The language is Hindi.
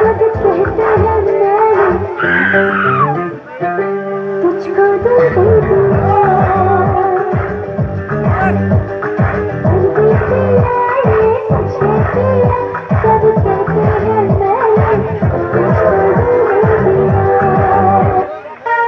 जब कहते हैं मैंने तुझको दिल दे दिया।